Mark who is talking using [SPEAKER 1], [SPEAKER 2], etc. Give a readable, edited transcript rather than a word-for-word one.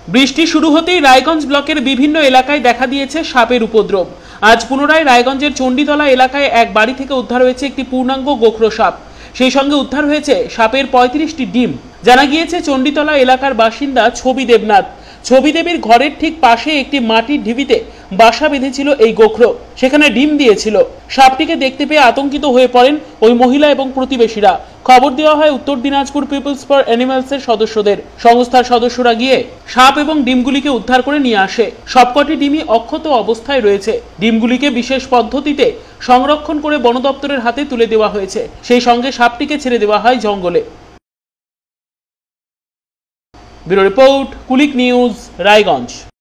[SPEAKER 1] বৃষ্টি শুরু হতেই রায়গঞ্জ ব্লকের বিভিন্ন এলাকায় দেখা দিয়েছে সাপের উপদ্রব। আজ পুনরায় রায়গঞ্জের চণ্ডীতলা এলাকায় এক বাড়ি থেকে উদ্ধার হয়েছে একটি পূর্ণাঙ্গ গোখরো সাপ। সেই সঙ্গে উদ্ধার হয়েছে সাপের 35টি ডিম। জানা গিয়েছে চণ্ডীতলা এলাকার বাসিন্দা ছবি দেবনাথ। ছবি দেবীর ঘরের ঠিক পাশে একটি মাটির ঢিবিতে বাসা বেঁধেছিল এই গোখরো, সেখানে ডিম দিয়েছিল। সাপটিকে দেখতে পেয়ে আতঙ্কিত হয়ে পড়েন ওই মহিলা এবং প্রতিবেশীরা। খবর দেওয়া হয় উত্তর দিনাজপুর পিপলস ফর অ্যানিমালসের সদস্যদের। সংস্থার সদস্যরা গিয়ে সাপ এবং ডিমগুলিকে উদ্ধার করে নিয়ে আসে। সবকটি ডিমই অক্ষত অবস্থায় রয়েছে। ডিমগুলিকে বিশেষ পদ্ধতিতে সংরক্ষণ করে বন দপ্তরের হাতে তুলে দেওয়া হয়েছে। সেই সঙ্গে সাপটিকে ছেড়ে দেওয়া হয় জঙ্গলে। Bureau report, Kulik news, Raiganj.